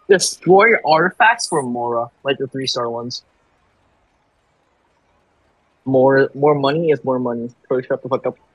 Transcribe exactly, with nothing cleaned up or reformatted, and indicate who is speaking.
Speaker 1: Destroy artifacts for Mora, like the three star ones. More more money is more money. So shut the fuck up.